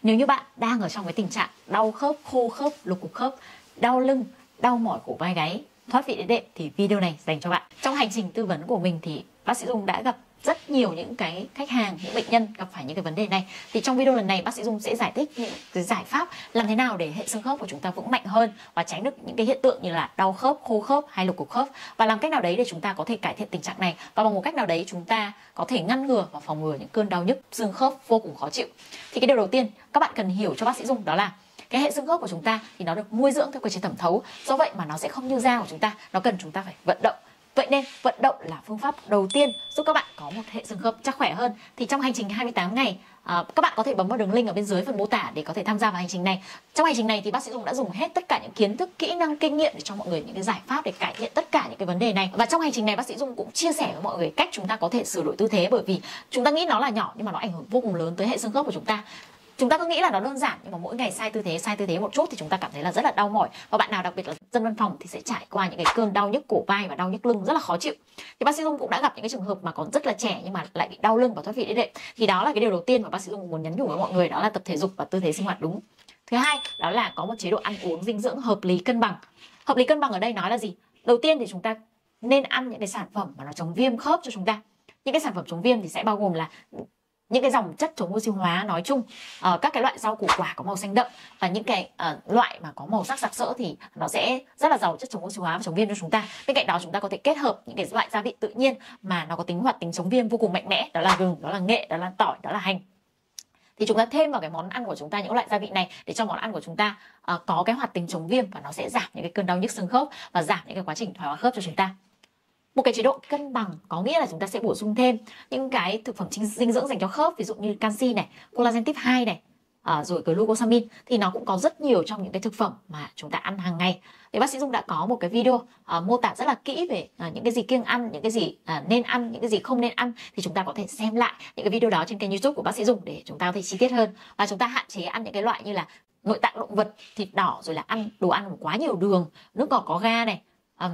Nếu như bạn đang ở trong cái tình trạng đau khớp, khô khớp, lục cục khớp, đau lưng, đau mỏi cổ vai gáy, thoát vị đĩa đệm thì video này dành cho bạn. Trong hành trình tư vấn của mình thì bác sĩ Dung đã gặp rất nhiều những cái khách hàng, những bệnh nhân gặp phải những cái vấn đề này. Thì trong video lần này bác sĩ Dung sẽ giải thích những cái giải pháp làm thế nào để hệ xương khớp của chúng ta vững mạnh hơn và tránh được những cái hiện tượng như là đau khớp, khô khớp hay lục cục khớp, và làm cách nào đấy để chúng ta có thể cải thiện tình trạng này, và bằng một cách nào đấy chúng ta có thể ngăn ngừa và phòng ngừa những cơn đau nhức xương khớp vô cùng khó chịu. Thì cái điều đầu tiên các bạn cần hiểu cho bác sĩ Dung đó là cái hệ xương khớp của chúng ta thì nó được nuôi dưỡng theo quy trình thẩm thấu, do vậy mà nó sẽ không như da của chúng ta, nó cần chúng ta phải vận động. Vậy nên vận động là phương pháp đầu tiên giúp các bạn có một hệ xương khớp chắc khỏe hơn. Thì trong hành trình 28 ngày, các bạn có thể bấm vào đường link ở bên dưới phần mô tả để có thể tham gia vào hành trình này. Trong hành trình này thì bác sĩ Dung đã dùng hết tất cả những kiến thức, kỹ năng, kinh nghiệm để cho mọi người những cái giải pháp để cải thiện tất cả những cái vấn đề này. Và trong hành trình này bác sĩ Dung cũng chia sẻ với mọi người cách chúng ta có thể sửa đổi tư thế, bởi vì chúng ta nghĩ nó là nhỏ nhưng mà nó ảnh hưởng vô cùng lớn tới hệ xương khớp của chúng ta. Chúng ta cứ nghĩ là nó đơn giản nhưng mà mỗi ngày sai tư thế một chút thì chúng ta cảm thấy là rất là đau mỏi. Và bạn nào đặc biệt là dân văn phòng thì sẽ trải qua những cái cơn đau nhức cổ vai và đau nhức lưng rất là khó chịu. Thì bác sĩ Dung cũng đã gặp những cái trường hợp mà còn rất là trẻ nhưng mà lại bị đau lưng và thoát vị đĩa đệm. Thì đó là cái điều đầu tiên mà bác sĩ Dung muốn nhắn nhủ với mọi người, đó là tập thể dục và tư thế sinh hoạt đúng. Thứ hai, đó là có một chế độ ăn uống dinh dưỡng hợp lý cân bằng. Hợp lý cân bằng ở đây nói là gì? Đầu tiên thì chúng ta nên ăn những cái sản phẩm mà nó chống viêm khớp cho chúng ta. Những cái sản phẩm chống viêm thì sẽ bao gồm là những cái dòng chất chống oxy hóa nói chung, các cái loại rau củ quả có màu xanh đậm, và những cái loại mà có màu sắc sặc sỡ thì nó sẽ rất là giàu chất chống oxy hóa và chống viêm cho chúng ta. Bên cạnh đó chúng ta có thể kết hợp những cái loại gia vị tự nhiên mà nó có tính hoạt tính chống viêm vô cùng mạnh mẽ, đó là gừng, đó là nghệ, đó là tỏi, đó là hành. Thì chúng ta thêm vào cái món ăn của chúng ta những loại gia vị này để cho món ăn của chúng ta có cái hoạt tính chống viêm, và nó sẽ giảm những cái cơn đau nhức xương khớp và giảm những cái quá trình thoái hóa khớp cho chúng ta. Một cái chế độ cân bằng có nghĩa là chúng ta sẽ bổ sung thêm những cái thực phẩm dinh dưỡng dành cho khớp, ví dụ như canxi này, collagen type 2 này, rồi glucosamine, thì nó cũng có rất nhiều trong những cái thực phẩm mà chúng ta ăn hàng ngày. Thì bác sĩ Dung đã có một cái video mô tả rất là kỹ về những cái gì kiêng ăn, những cái gì nên ăn, những cái gì không nên ăn. Thì chúng ta có thể xem lại những cái video đó trên kênh YouTube của bác sĩ Dung để chúng ta có thể chi tiết hơn, và chúng ta hạn chế ăn những cái loại như là nội tạng động vật, thịt đỏ, rồi là ăn đồ ăn quá nhiều đường, nước ngọt có ga này,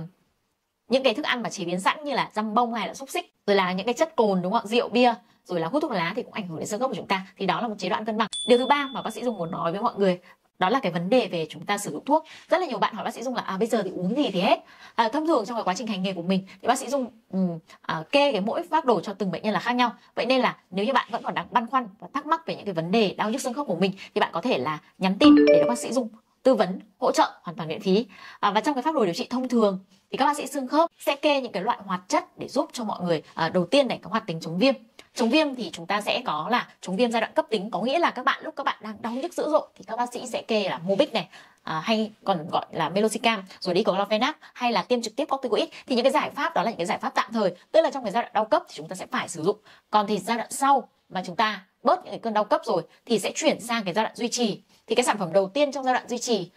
những cái thức ăn mà chế biến sẵn như là dăm bông hay là xúc xích, rồi là những cái chất cồn, đúng không, rượu bia, rồi là hút thuốc lá thì cũng ảnh hưởng đến xương khớp của chúng ta. Thì đó là một chế độ ăn cân bằng. Điều thứ ba mà bác sĩ Dung muốn nói với mọi người đó là cái vấn đề về chúng ta sử dụng thuốc. Rất là nhiều bạn hỏi bác sĩ Dung là bây giờ thì uống gì thì hết. Thông thường trong cái quá trình hành nghề của mình thì bác sĩ Dung kê cái mỗi phác đồ cho từng bệnh nhân là khác nhau. Vậy nên là nếu như bạn vẫn còn đang băn khoăn và thắc mắc về những cái vấn đề đau nhức xương khớp của mình thì bạn có thể là nhắn tin để được bác sĩ Dung tư vấn hỗ trợ hoàn toàn miễn phí. Và trong cái phác đồ điều trị thông thường thì các bác sĩ xương khớp sẽ kê những cái loại hoạt chất để giúp cho mọi người. Đầu tiên này có hoạt tính chống viêm. Chống viêm thì chúng ta sẽ có là chống viêm giai đoạn cấp tính, có nghĩa là lúc các bạn đang đau nhức dữ dội thì các bác sĩ sẽ kê là Mobic này, hay còn gọi là Meloxicam, rồi Diclofenac, hay là tiêm trực tiếp corticoid. Thì những cái giải pháp đó là những cái giải pháp tạm thời, tức là trong cái giai đoạn đau cấp thì chúng ta sẽ phải sử dụng. Còn thì giai đoạn sau mà chúng ta bớt những cái cơn đau cấp rồi thì sẽ chuyển sang cái giai đoạn duy trì. Thì cái sản phẩm đầu tiên trong giai đoạn duy trì,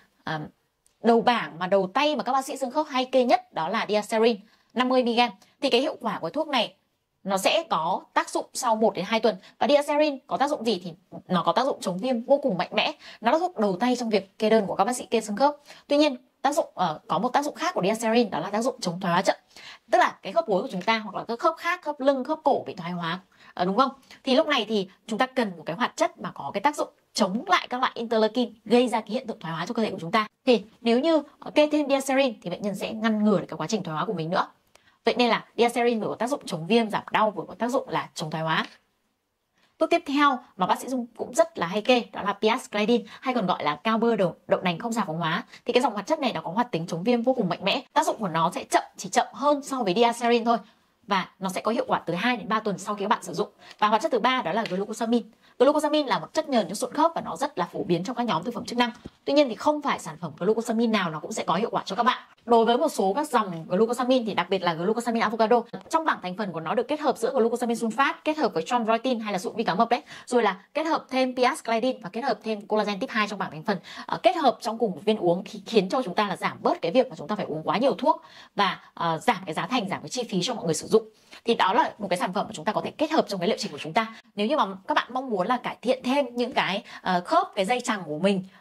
đầu bảng mà đầu tay mà các bác sĩ xương khớp hay kê nhất đó là Diasterin 50mg. Thì cái hiệu quả của thuốc này nó sẽ có tác dụng sau 1 đến 2 tuần. Và Diasterin có tác dụng gì thì nó có tác dụng chống viêm vô cùng mạnh mẽ. Nó là thuốc đầu tay trong việc kê đơn của các bác sĩ kê xương khớp. Tuy nhiên có một tác dụng khác của Diasterin, đó là tác dụng chống thoái hóa chậm. Tức là cái khớp gối của chúng ta hoặc là các khớp khác, khớp lưng, khớp cổ bị thoái hóa, đúng không? Thì lúc này thì chúng ta cần một cái hoạt chất mà có cái tác dụng chống lại các loại interleukin gây ra cái hiện tượng thoái hóa cho cơ thể của chúng ta. Thì nếu như kê thêm Diasterin thì bệnh nhân sẽ ngăn ngừa được cái quá trình thoái hóa của mình nữa. Vậy nên là Diasterin vừa có tác dụng chống viêm giảm đau, vừa có tác dụng là chống thoái hóa. Thuốc tiếp theo mà bác sĩ Dung cũng rất là hay kê đó là Piascladin, hay còn gọi là cao bơ đậu nành không xà phòng hóa. Thì cái dòng hoạt chất này nó có hoạt tính chống viêm vô cùng mạnh mẽ. Tác dụng của nó sẽ chỉ chậm hơn so với Diasterin thôi, và nó sẽ có hiệu quả từ 2 đến 3 tuần sau khi các bạn sử dụng. Và hoạt chất thứ ba đó là glucosamine. Glucosamine là một chất nhờn cho sụn khớp và nó rất là phổ biến trong các nhóm thực phẩm chức năng. Tuy nhiên thì không phải sản phẩm glucosamine nào nó cũng sẽ có hiệu quả cho các bạn. Đối với một số các dòng glucosamine thì đặc biệt là glucosamine avocado, trong bảng thành phần của nó được kết hợp giữa glucosamine sulfat kết hợp với chondroitin hay là sụn vi cá mập đấy, rồi là kết hợp thêm Piascladin và kết hợp thêm collagen type 2 trong bảng thành phần, kết hợp trong cùng một viên uống thì khiến cho chúng ta là giảm bớt cái việc mà chúng ta phải uống quá nhiều thuốc và giảm cái giá thành, giảm cái chi phí cho mọi người sử dụng. Thì đó là một cái sản phẩm mà chúng ta có thể kết hợp trong cái liệu trình của chúng ta. Nếu như mà các bạn mong muốn là cải thiện thêm những cái khớp, cái dây chằng của mình,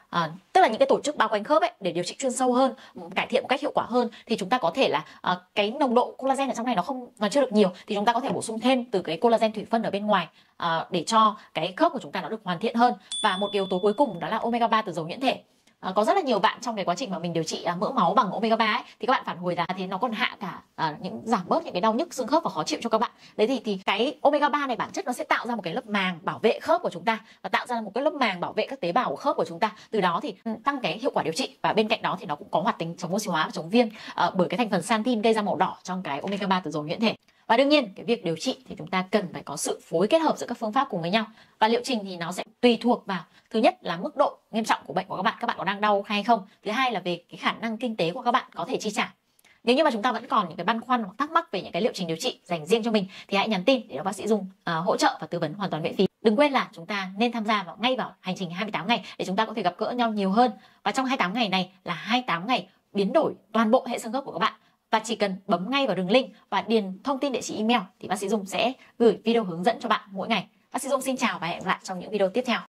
tức là những cái tổ chức bao quanh khớp ấy, để điều trị chuyên sâu hơn, cải thiện một cách hiệu quả hơn, thì chúng ta có thể là cái nồng độ collagen ở trong này nó chưa được nhiều, thì chúng ta có thể bổ sung thêm từ cái collagen thủy phân ở bên ngoài để cho cái khớp của chúng ta nó được hoàn thiện hơn. Và một yếu tố cuối cùng đó là omega 3 từ dầu nhuyễn thể. Có rất là nhiều bạn trong cái quá trình mà mình điều trị mỡ máu bằng omega 3 ấy, thì các bạn phản hồi là thế nó còn hạ cả giảm bớt những cái đau nhức xương khớp và khó chịu cho các bạn. Đấy thì cái omega 3 này bản chất nó sẽ tạo ra một cái lớp màng bảo vệ khớp của chúng ta, và tạo ra một cái lớp màng bảo vệ các tế bào của khớp của chúng ta, từ đó thì tăng cái hiệu quả điều trị. Và bên cạnh đó thì nó cũng có hoạt tính chống oxy hóa và chống viêm bởi cái thành phần xanthin gây ra màu đỏ trong cái omega 3 từ dầu nhuyễn thể. Và đương nhiên cái việc điều trị thì chúng ta cần phải có sự phối kết hợp giữa các phương pháp cùng với nhau, và liệu trình thì nó sẽ tùy thuộc vào thứ nhất là mức độ nghiêm trọng của bệnh của các bạn có đang đau hay không, thứ hai là về cái khả năng kinh tế của các bạn có thể chi trả. Nếu như mà chúng ta vẫn còn những cái băn khoăn hoặc thắc mắc về những cái liệu trình điều trị dành riêng cho mình thì hãy nhắn tin để được bác sĩ Dung hỗ trợ và tư vấn hoàn toàn miễn phí. Đừng quên là chúng ta nên tham gia ngay vào hành trình 28 ngày để chúng ta có thể gặp gỡ nhau nhiều hơn. Và trong 28 ngày này là 28 ngày biến đổi toàn bộ hệ xương khớp của các bạn. Và chỉ cần bấm ngay vào đường link và điền thông tin địa chỉ email thì bác sĩ Dung sẽ gửi video hướng dẫn cho bạn mỗi ngày. Bác sĩ Dung xin chào và hẹn gặp lại trong những video tiếp theo.